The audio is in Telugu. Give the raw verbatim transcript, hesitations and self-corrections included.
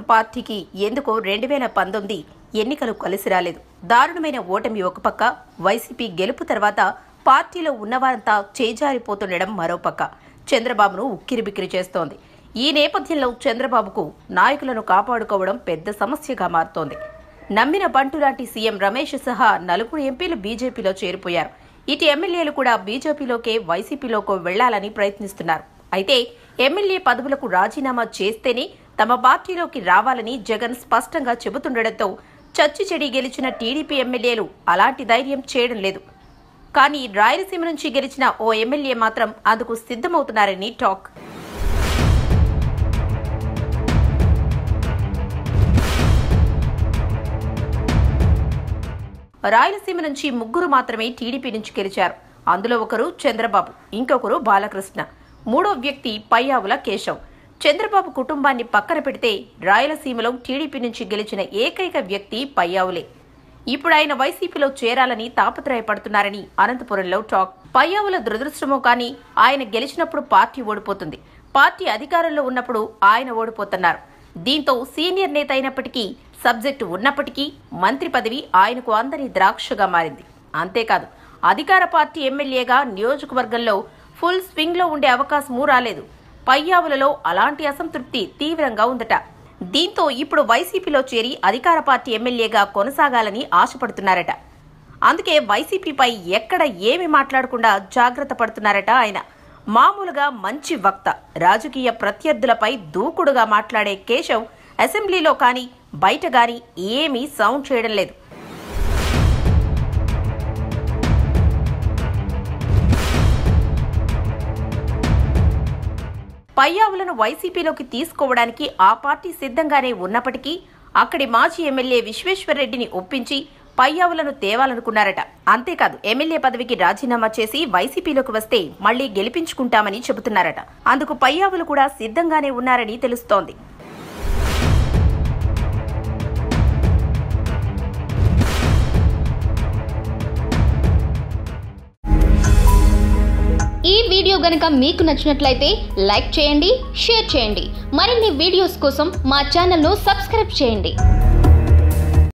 పార్టీకి ఎందుకో రెండు వేల పంతొమ్మిది ఎన్నికలు కలిసి రాలేదు. దారుణమైన ఓటమి ఒక పక్క, వైసీపీ గెలుపు తర్వాత పార్టీలో ఉన్నవారంతా చేజారిపోతుండడం మరోపక్క చంద్రబాబును ఉక్కిరిబిక్కిరి చేస్తోంది. ఈ నేపథ్యంలో చంద్రబాబుకు నాయకులను కాపాడుకోవడం పెద్ద సమస్యగా మారుతోంది. నమ్మిన బంటు లాంటి సీఎం రమేష్ సహా నలుగురు ఎంపీలు బీజేపీలో చేరిపోయారు. ఇటు ఎమ్మెల్యేలు కూడా బీజేపీలోకే వైసీపీలోకో వెళ్లాలని ప్రయత్నిస్తున్నారు. అయితే ఎమ్మెల్యే పదవులకు రాజీనామా చేస్తేనే తమ పార్టీలోకి రావాలని జగన్ స్పష్టంగా చెబుతుండటంతో చచ్చి చెడి గెలిచిన టీడీపీ ఎమ్మెల్యేలు అలాంటి ధైర్యం చేయడం లేదు. కానీ రాయలసీమ నుంచి గెలిచిన ఓ ఎమ్మెల్యే మాత్రం అందుకు సిద్ధమవుతున్నారని టాక్. రాయలసీమ నుంచి ముగ్గురు మాత్రమే టీడీపీ నుంచి గెలిచారు. అందులో ఒకరు చంద్రబాబు, ఇంకొకరు బాలకృష్ణ, మూడో వ్యక్తి పయ్యావుల కేశవ్. చంద్రబాబు కుటుంబాన్ని పక్కన పెడితే రాయలసీమలో టీడీపీ నుంచి గెలిచిన ఏకైక వ్యక్తి పయ్యావులే. ఇప్పుడు ఆయన వైసీపీలో చేరాలని తాపత్రయపడుతున్నారని అనంతపురంలో టాక్. పయ్యావుల దురదృష్టమో కానీ ఆయన గెలిచినప్పుడు పార్టీ ఓడిపోతుంది, పార్టీ అధికారంలో ఉన్నప్పుడు ఆయన ఓడిపోతున్నారు. దీంతో సీనియర్ నేత అయినప్పటికీ, సబ్జెక్టు ఉన్నప్పటికీ మంత్రి పదవి ఆయనకు అందని ద్రాక్షగా మారింది. అంతేకాదు, అధికార పార్టీ ఎమ్మెల్యేగా నియోజకవర్గంలో ఫుల్ స్వింగ్ లో ఉండే అవకాశమూ రాలేదు. పయ్యావులలో అలాంటి అసంతృప్తి తీవ్రంగా ఉందట. దీంతో ఇప్పుడు వైసీపీలో చేరి అధికార పార్టీ ఎమ్మెల్యేగా కొనసాగాలని ఆశపడుతున్నారట. అందుకే వైసీపీపై ఎక్కడ ఏమి మాట్లాడకుండా జాగ్రత్త పడుతున్నారట ఆయన. మామూలుగా మంచి వక్త, రాజకీయ ప్రత్యర్థులపై దూకుడుగా మాట్లాడే కేశవ్ అసెంబ్లీలో కానీ బయట గాని ఏమీ సౌండ్ చేయడం లేదు. పయ్యావులను వైసీపీలోకి తీసుకోవడానికి ఆ పార్టీ సిద్ధంగానే ఉన్నప్పటికీ అక్కడి మాజీ ఎమ్మెల్యే విశ్వేశ్వర్రెడ్డిని ఒప్పించి పయ్యావులను తేవాలనుకున్నారట. అంతేకాదు, ఎమ్మెల్యే పదవికి రాజీనామా చేసి వైసీపీలోకి వస్తే మళ్లీ గెలిపించుకుంటామని చెబుతున్నారట. అందుకు పయ్యావులు కూడా సిద్ధంగానే ఉన్నారని తెలుస్తోంది. ఈ వీడియో గనుక మీకు నచ్చినట్లయితే లైక్ చేయండి, షేర్ చేయండి. మరిన్ని వీడియోస్ కోసం మా ఛానల్ను సబ్స్క్రైబ్ చేయండి.